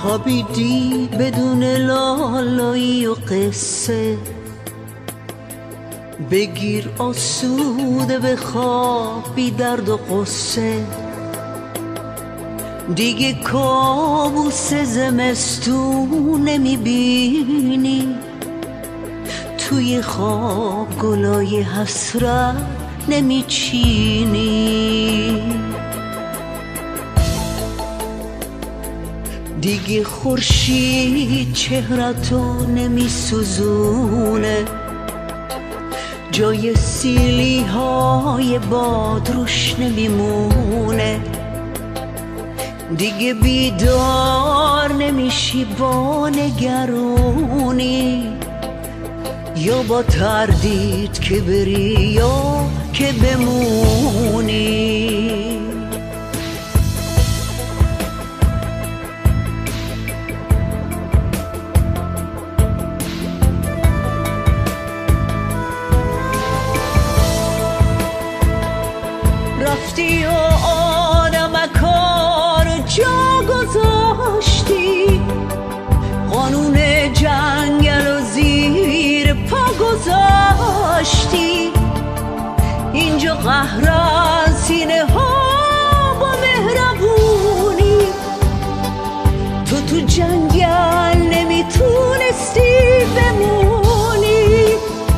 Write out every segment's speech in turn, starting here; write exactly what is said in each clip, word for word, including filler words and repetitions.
خوابیدی بدون لالایی و قصه، بگیر آسوده به خواب بی درد و قصه. دیگه کابوس زمستون نمیبینی، توی خواب گلای حسرت نمیچینی. دیگه خورشید چهرتو نمیسوزونه، جای سیلی های باد روش نمیمونه. دیگه بیدار نمیشی با نگرونی، یا با تردید که بری یا که بمونی. رفتی و آدمکا رو جا گذاشتی، قانون جنگل و زیر پا گذاشتی. اینجا قهر از سینه ها با مهربونی، تو تو جنگل نمیتونستی بمونی.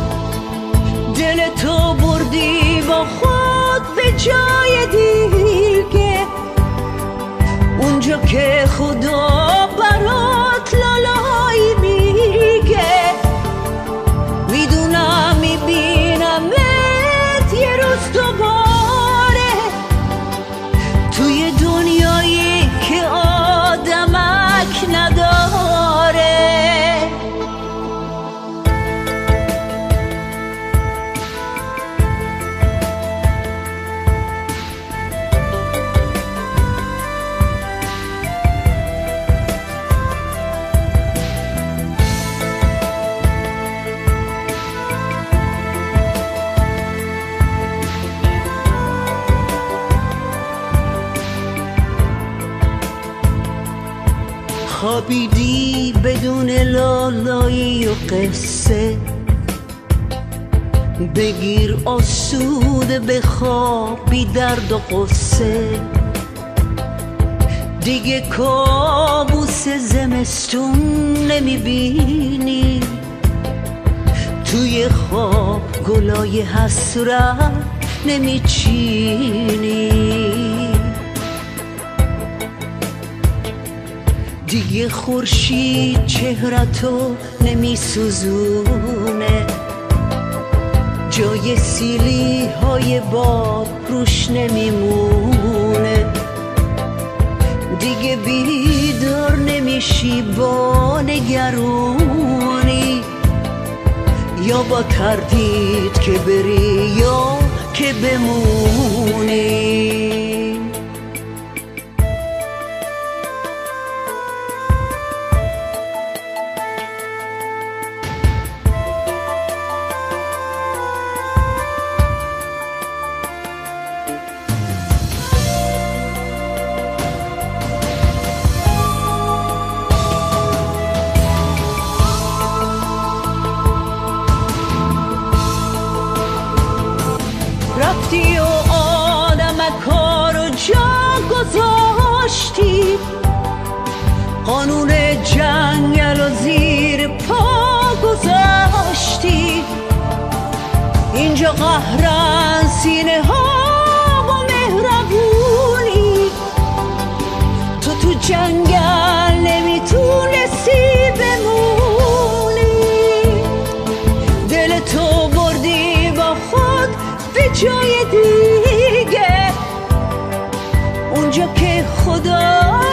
دل تو بردی با خود به جای دیگه، اونجا که خدا برات لالایی میگه. میدونم میبینمت یه روز دوباره، توی دنیایی که آدمک نداره. خوابیدی بدون لالایی و قصه، بگیر آسوده به خواب بی درد و قصه. دیگه کابوس زمستون نمیبینی، توی خواب گلای حسرت نمیچینی. دیگه خورشید چهرتو نمیسوزونه، جای سیلی های باد روش نمیمونه. دیگه بیدار نمیشی با نگرونی، یا با تردید که بری یا که بمونی. رفتی و آدمکا رو جا گذاشتی، قانون جنگل و زیر پا گذاشتی. اینجا قهرن سینه ها با مهربونی، تو تو جنگل نمیتونستی بمونی. دل تو بردی با خود به جای دیگه، اونجا که خدا